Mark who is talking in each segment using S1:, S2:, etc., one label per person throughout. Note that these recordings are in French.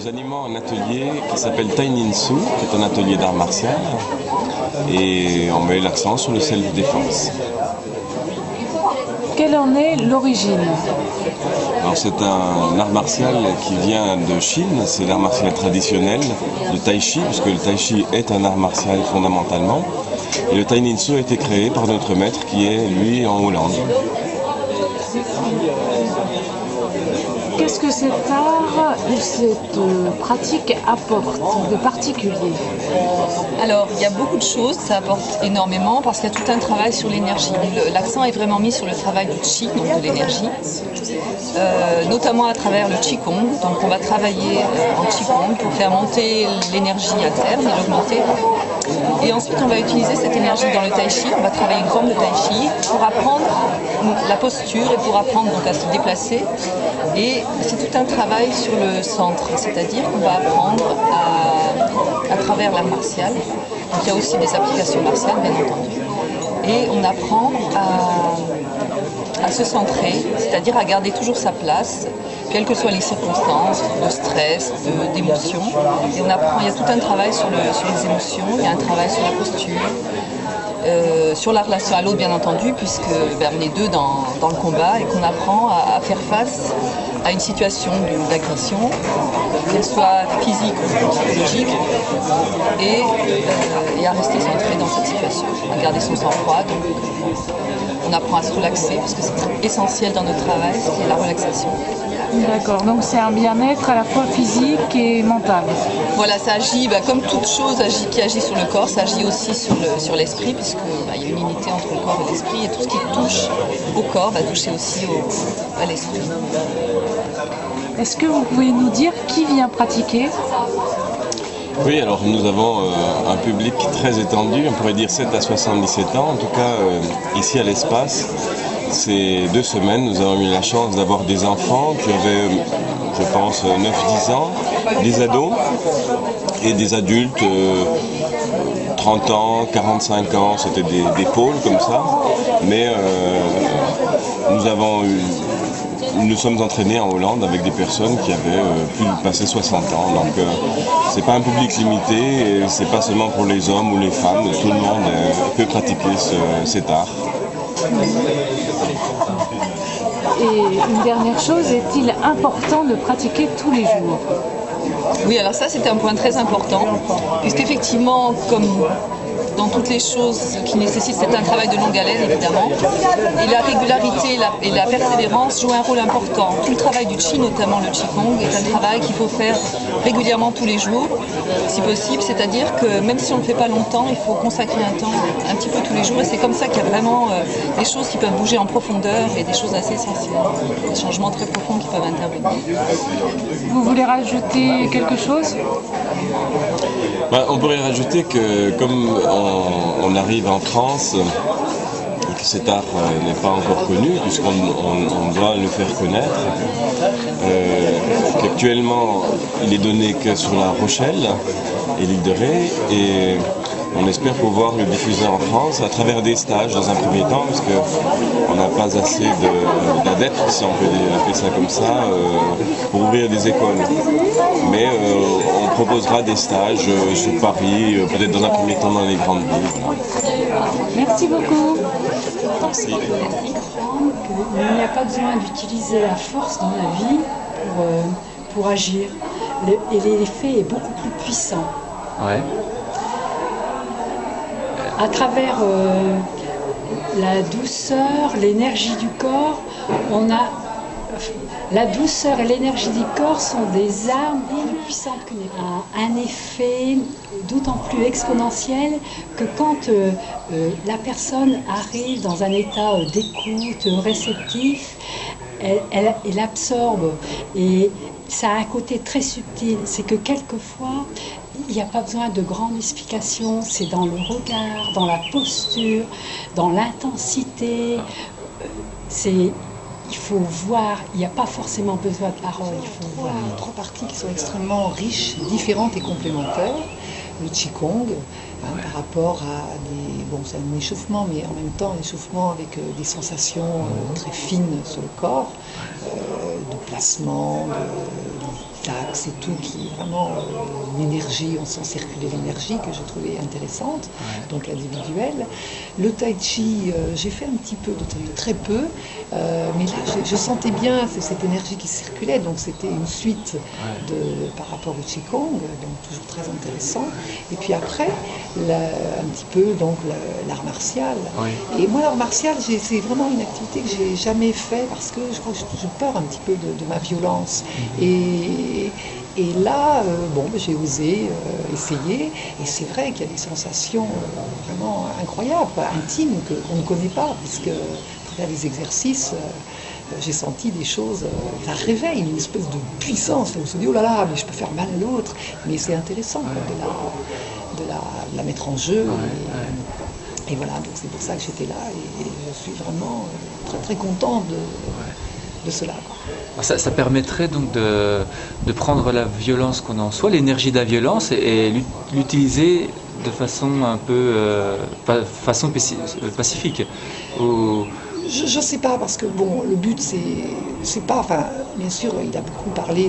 S1: nous animons un atelier qui s'appelle Taininsu, qui est un atelier d'art martial, et on met l'accent sur le self-défense.
S2: Quelle en est l'origine?
S1: Alors c'est un art martial qui vient de Chine, c'est l'art martial traditionnel, le tai chi, puisque le tai chi est un art martial fondamentalement, et le Taininsu a été créé par notre maître qui est lui en Hollande.
S2: Qu'est-ce que cet art ou cette pratique apporte de particulier?
S3: Alors, il y a beaucoup de choses, ça apporte énormément parce qu'il y a tout un travail sur l'énergie. L'accent est vraiment mis sur le travail du chi, donc de l'énergie, notamment à travers le qigong. Donc on va travailler en qigong pour faire monter l'énergie interne et l'augmenter. Et ensuite on va utiliser cette énergie dans le tai chi, on va travailler une forme de tai chi pour apprendre la posture et pour apprendre donc à se déplacer. Et c'est tout un travail sur le centre, c'est-à-dire qu'on va apprendre à travers l'art martial. Donc il y a aussi des applications martiales, bien entendu. Et on apprend à se centrer, c'est-à-dire à garder toujours sa place, quelles que soient les circonstances, de stress, d'émotion. Et on apprend, il y a tout un travail sur les émotions, il y a un travail sur la posture, sur la relation à l'autre bien entendu, puisque on est deux dans le combat et qu'on apprend à faire face à une situation d'agression, qu'elle soit physique ou psychologique, et à rester centré dans cette situation, à garder son sang-froid. Donc on apprend à se relaxer, parce que c'est essentiel dans notre travail, c'est la relaxation.
S2: D'accord, donc c'est un bien-être à la fois physique et mental.
S3: Voilà, ça agit, comme toute chose qui agit sur le corps, ça agit aussi sur l'esprit, puisqu'il y a une unité entre le corps et l'esprit, et tout ce qui touche au corps va toucher aussi à l'esprit.
S2: Est-ce que vous pouvez nous dire qui vient pratiquer?
S1: Oui, alors nous avons un public très étendu, on pourrait dire 7 à 77 ans, en tout cas ici à l'Espace. Ces 2 semaines, nous avons eu la chance d'avoir des enfants qui avaient, je pense, 9-10 ans, des ados et des adultes, 30 ans, 45 ans, c'était des pôles comme ça. Mais nous sommes entraînés en Hollande avec des personnes qui avaient plus de passer 60 ans. Donc c'est pas un public limité, et c'est pas seulement pour les hommes ou les femmes, tout le monde peut pratiquer cet art.
S2: Et une dernière chose, est-il important de pratiquer tous les jours?
S3: Oui, alors ça c'était un point très important, puisqu'effectivement, comme dans toutes les choses qui nécessitent, c'est un travail de longue haleine évidemment, et la régularité et la persévérance jouent un rôle important. Tout le travail du chi, notamment le qigong, est un travail qu'il faut faire régulièrement tous les jours, si possible, c'est-à-dire que même si on ne le fait pas longtemps, il faut consacrer un temps, un petit peu tous les jours, et c'est comme ça qu'il y a vraiment des choses qui peuvent bouger en profondeur et des choses assez essentielles, des changements très profonds qui peuvent intervenir.
S2: Vous voulez rajouter quelque chose?
S1: On pourrait rajouter que comme on arrive en France et que cet art n'est pas encore connu, puisqu'on doit le faire connaître, qu'actuellement il est donné que sur La Rochelle et l'île de Ré, et on espère pouvoir le diffuser en France à travers des stages dans un premier temps, parce qu'on n'a pas assez d'adeptes, si on peut appeler ça comme ça, pour ouvrir des écoles. Mais on proposera des stages sur Paris, peut-être dans un premier temps dans les grandes villes.
S2: Merci beaucoup.
S1: Merci.
S4: Il n'y a pas besoin d'utiliser la force dans la vie pour agir. Et l'effet est beaucoup plus puissant.
S5: Ouais.
S4: À travers la douceur, l'énergie du corps, la douceur et l'énergie du corps sont des armes plus puissantes qu'une épée. Un effet d'autant plus exponentiel que quand la personne arrive dans un état d'écoute réceptif, elle absorbe, et ça a un côté très subtil. C'est que quelquefois, il n'y a pas besoin de grandes explications, c'est dans le regard, dans la posture, dans l'intensité. Il faut voir, il n'y a pas forcément besoin de paroles, il faut voir.
S6: Trois parties qui sont extrêmement riches, différentes et complémentaires. Le qigong, par rapport à c'est un échauffement, mais en même temps un échauffement avec des sensations très fines sur le corps, de placement, taxe et tout, qui est vraiment l'énergie, on sent circuler l'énergie, que je trouvais intéressante, donc l'individuel. Le tai chi, j'ai fait un petit peu de tai chi, très peu, mais là je sentais bien cette énergie qui circulait, donc c'était une suite par rapport au Qigong, donc toujours très intéressant. Et puis après, un petit peu donc l'art martial. Et moi l'art martial, c'est vraiment une activité que j'ai jamais fait parce que je crois que j'ai peur un petit peu de ma violence. Et là, j'ai osé essayer, et c'est vrai qu'il y a des sensations vraiment incroyables, intimes, qu'on ne connaît pas, puisque à travers les exercices, j'ai senti des choses, ça réveille une espèce de puissance, on se dit oh là là, mais je peux faire mal à l'autre, mais c'est intéressant de la mettre en jeu. Et voilà, donc c'est pour ça que j'étais là, et je suis vraiment très très contente de cela.
S5: Ça permettrait donc de prendre la violence qu'on a en soi, l'énergie de la violence, et l'utiliser de façon un peu pacifique.
S6: Je ne sais pas, parce que bon, le but c'est pas, enfin, bien sûr, il a beaucoup parlé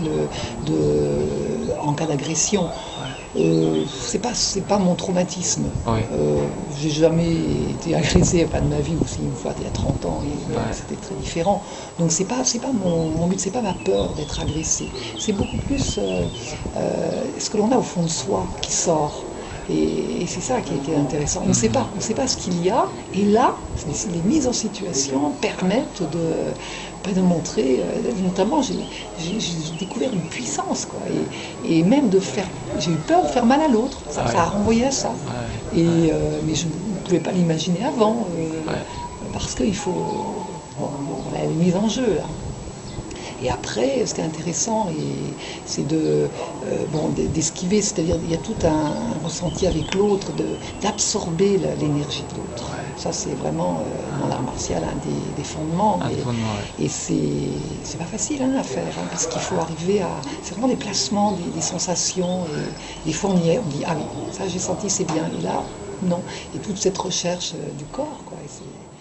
S6: en cas d'agression. C'est pas mon traumatisme. J'ai jamais été agressée, pas de ma vie, aussi une fois il y a 30 ans, et c'était très différent. Donc c'est pas mon but, c'est pas ma peur d'être agressée. C'est beaucoup plus ce que l'on a au fond de soi qui sort. Et c'est ça qui est intéressant. On ne sait pas ce qu'il y a, et là, les mises en situation permettent de montrer, notamment j'ai découvert une puissance, quoi, et même j'ai eu peur de faire mal à l'autre, ça a renvoyé à ça, mais je ne pouvais pas l'imaginer avant, parce qu'il faut la mise en jeu là. Et après, ce qui est intéressant, c'est d'esquiver, c'est-à-dire il y a tout un ressenti avec l'autre, d'absorber l'énergie de l'autre. Ça, c'est vraiment, dans l'art martial, un des fondements. Et c'est pas facile à faire, parce qu'il faut arriver à... C'est vraiment des placements, des sensations. Et des fois, on dit, ah oui, ça j'ai senti, c'est bien. Et là, non. Et toute cette recherche du corps, quoi.